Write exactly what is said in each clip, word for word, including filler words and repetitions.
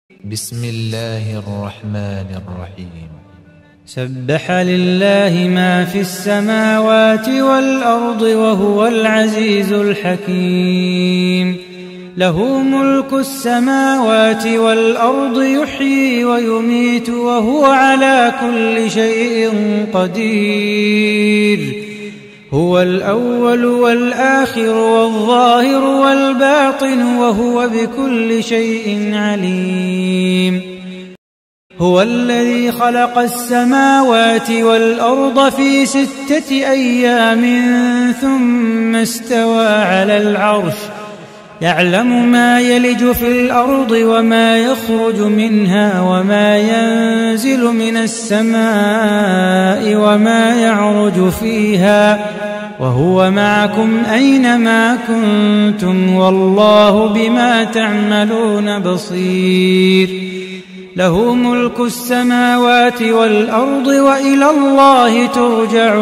بسم الله الرحمن الرحيم. سبح لله ما في السماوات والأرض وهو العزيز الحكيم. له ملك السماوات والأرض يحيي ويميت وهو على كل شيء قدير. هو الأول والآخر والظاهر والباطن وهو بكل شيء عليم. هو الذي خلق السماوات والأرض في ستة أيام ثم استوى على العرش يعلم ما يلج في الأرض وما يخرج منها وما ينزل من السماء وما يعرج فيها وهو معكم أينما كنتم والله بما تعملون بصير. له ملك السماوات والأرض وإلى الله ترجع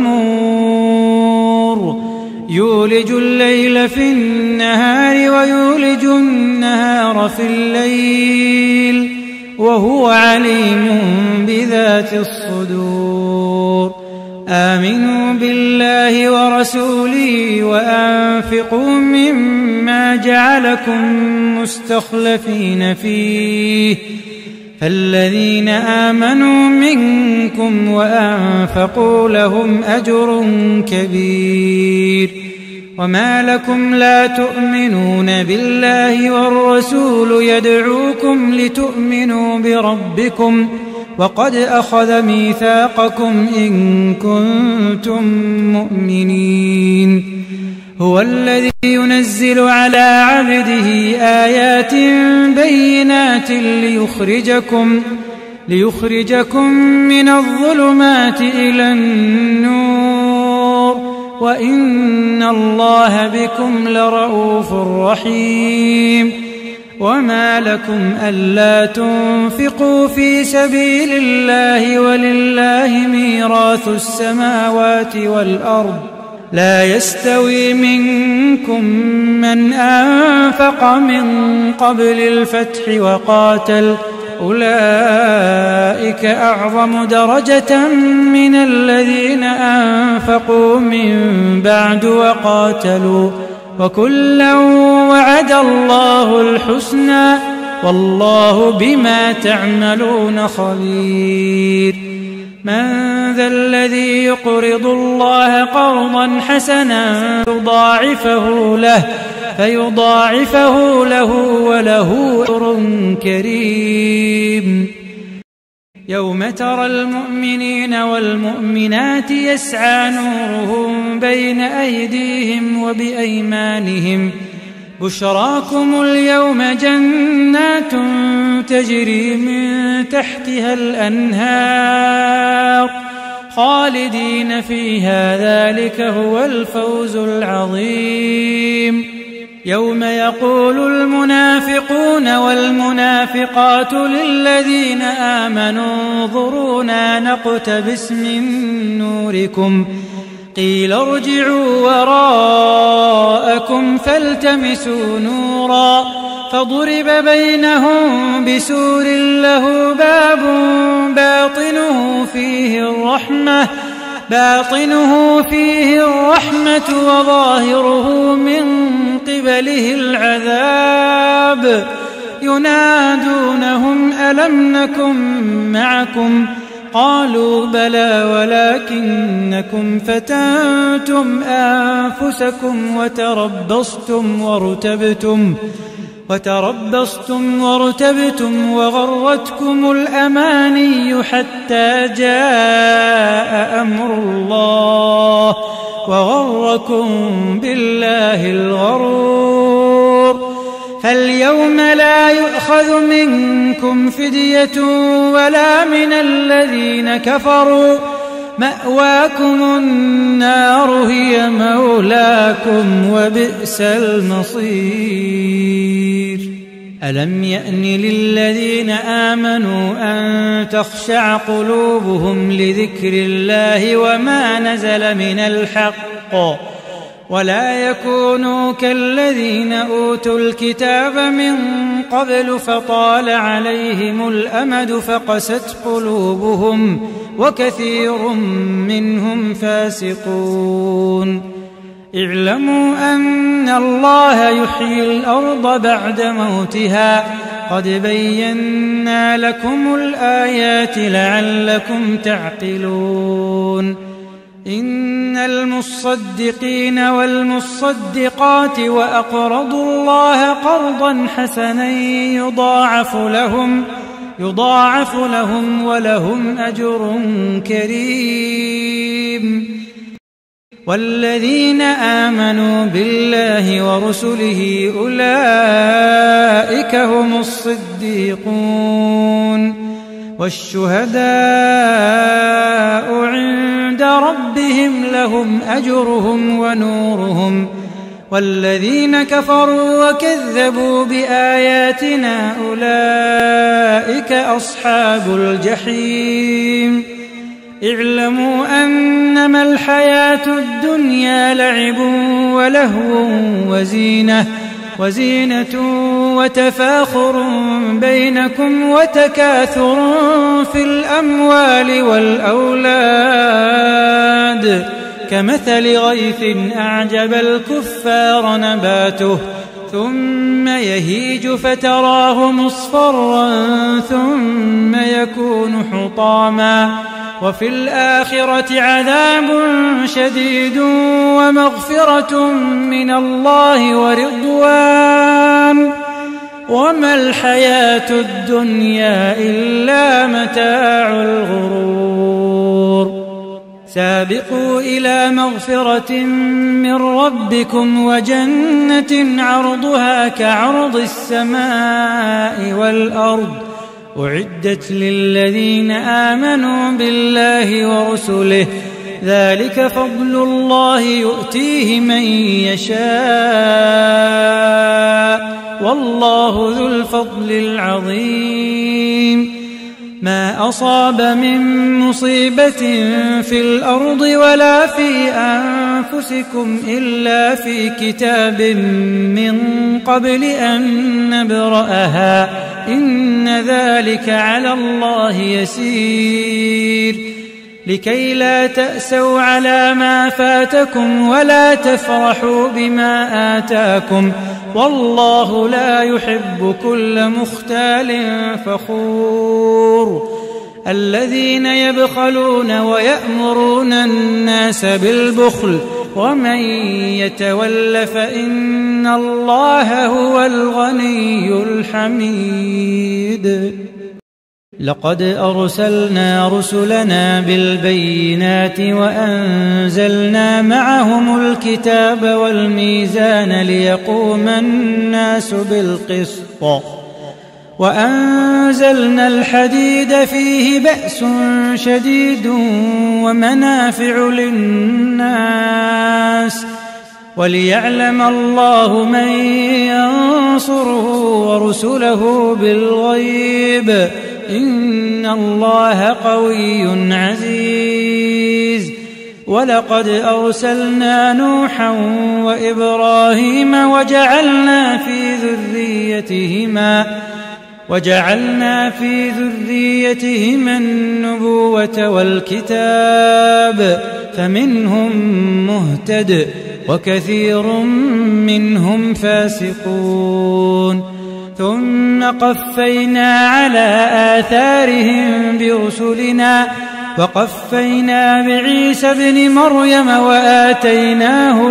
الأمور. يولج الليل في النهار ويولج النهار في الليل وهو عليم بذات الصدور. آمنوا بالله ورسوله وأنفقوا مما جعلكم مستخلفين فيه فالذين آمنوا منكم وأنفقوا لهم أجر كبير. وما لكم لا تؤمنون بالله والرسول يدعوكم لتؤمنوا بربكم وقد أخذ ميثاقكم إن كنتم مؤمنين. هو الذي ينزل على عبده آيات بينات ليخرجكم ليخرجكم من الظلمات إلى النور وإن الله بكم لرءوف رحيم. وما لكم ألا تنفقوا في سبيل الله ولله ميراث السماوات والأرض لا يستوي منكم من أنفق من قبل الفتح وقاتل أولئك أعظم درجة من الذين أنفقوا من بعد وقاتلوا وكلا وعد الله الحسنى والله بما تعملون خبير. من ذا الذي يقرض الله قرضا حسنا فيضاعفه له فيضاعفه له وله أجر كريم. يوم ترى المؤمنين والمؤمنات يسعى نورهم بين أيديهم وبأيمانهم بشراكم اليوم جنات تجري من تحتها الأنهار خالدين فيها ذلك هو الفوز العظيم. يوم يقول المنافقون والمنافقات للذين آمنوا انظرونا نقتبس من نوركم قيل ارجعوا وراءكم فالتمسوا نورا فضرب بينهم بسور له باب باطنه فيه الرحمة باطنه فيه الرحمة وظاهره من قبله العذاب ينادونهم ألم نكن معكم قالوا بلى ولكنكم فتنتم أنفسكم وتربصتم وارتبتم وتربصتم وارتبتم وغرتكم الأماني حتى جاء أمر الله وغركم بالله الغرور. فاليوم لا يؤخذ منكم فدية ولا من الذين كفروا مأواكم النار هي مولاكم وبئس المصير. ألم يأن للذين آمنوا أن تخشع قلوبهم لذكر الله وما نزل من الحق ولا يكونوا كالذين أوتوا الكتاب من قبل فطال عليهم الأمد فقست قلوبهم وكثير منهم فاسقون اعلموا أن الله يحيي الأرض بعد موتها قد بينا لكم الآيات لعلكم تعقلون إن المصدقين والمصدقات وأقرضوا الله قرضا حسنا يضاعف لهم يضاعف لهم ولهم أجر كريم والذين آمنوا بالله ورسله أولئك هم الصديقون والشهداء عند ربهم لهم أجرهم ونورهم والذين كفروا وكذبوا بآياتنا أولئك أصحاب الجحيم اعلموا أنما الحياة الدنيا لعب ولهو وزينة وزينة وتفاخر بينكم وتكاثر في الأموال والأولاد كمثل غيث أعجب الكفار نباته ثم يهيج فتراه مصفرا ثم يكون حطاما وفي الآخرة عذاب شديد ومغفرة من الله ورضوان وما الحياة الدنيا إلا متاع الغرور سابقوا إلى مغفرة من ربكم وجنة عرضها كعرض السماء والأرض أعدت للذين آمنوا بالله ورسله ذلك فضل الله يؤتيه من يشاء والله ذو الفضل العظيم ما أصاب من مصيبة في الأرض ولا في أنفسكم إلا في كتاب من قبل أن نبرأها إن ذلك على الله يسير لكي لا تأسوا على ما فاتكم ولا تفرحوا بما آتاكم والله لا يحب كل مختال فخور الذين يبخلون ويأمرون الناس بالبخل ومن يتول فإن الله هو الغني الحميد لقد أرسلنا رسلنا بالبينات وأنزلنا معهم الكتاب والميزان ليقوم الناس بالقسط وأنزلنا الحديد فيه بأس شديد ومنافع للناس وليعلم الله من ينصره ورسله بالغيب إن الله قوي عزيز ولقد أرسلنا نوحا وإبراهيم وجعلنا في ذريتهما وجعلنا في ذريتهما النبوة والكتاب فمنهم مهتد وكثير منهم فاسقون ثم قفينا على آثارهم برسلنا وقفينا بعيسى ابن مريم وآتيناه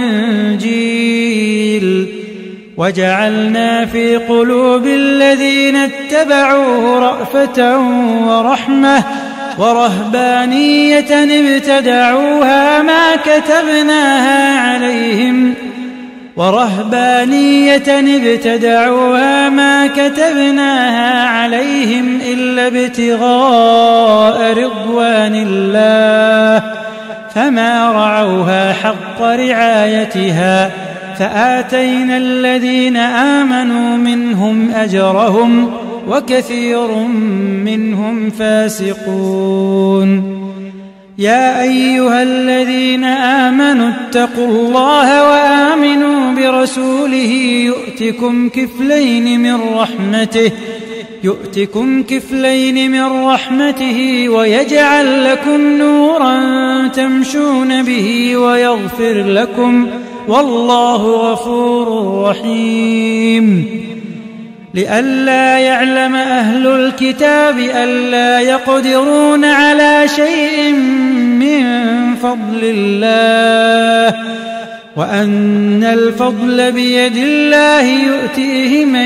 الإنجيل وجعلنا في قلوب الذين اتبعوه رأفة ورحمة ورهبانية ابتدعوها ما كتبناها عليهم ورهبانية ابتدعوها ما كتبناها عليهم إلا ابتغاء رضوان الله فما رعوها حق رعايتها فآتينا الذين آمنوا منهم أجرهم وكثير منهم فاسقون يا أيها الذين آمنوا اتقوا الله وآمنوا برسوله يؤتكم كفلين من رحمته يؤتكم كفلين من رحمته ويجعل لكم نورا تمشون به ويغفر لكم والله غفور رحيم. لئلا يعلم أهل الكتاب ألا يقدرون على شيء من فضل الله وأن الفضل بيد الله يؤتيه من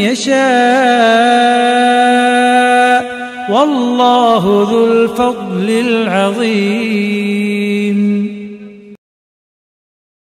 يشاء والله ذو الفضل العظيم.